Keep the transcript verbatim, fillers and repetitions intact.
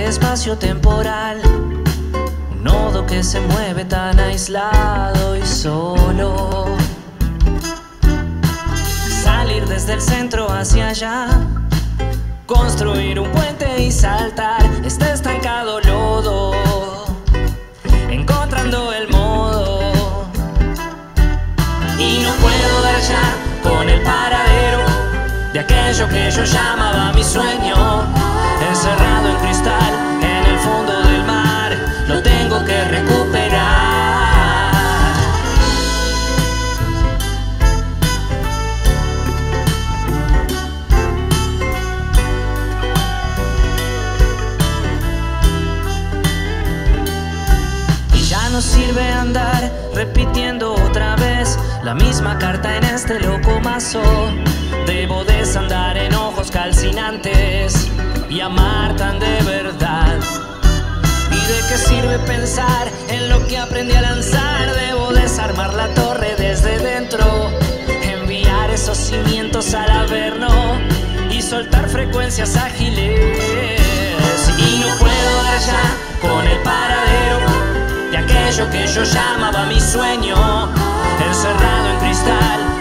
espacio temporal, un nodo que se mueve tan aislado y solo. Salir desde el centro hacia allá, construir un puente y saltar este estancado lodo, encontrando el modo. Y no puedo dar ya con el paradero de aquello que yo llamaba mi sueño, encerrado en cristal en el fondo del mar, lo tengo que recuperar. Y ya no sirve andar repitiendo otra vez la misma carta en este loco mazo. Debo desandar en ojos calcinantes y amar tan de verdad. ¿Y de qué sirve pensar en lo que aprendí a lanzar? Debo desarmar la torre desde dentro, enviar esos cimientos al averno y soltar frecuencias ágiles. Y no puedo dar ya con el paradero de aquello que yo llamaba mi sueño, encerrado en cristal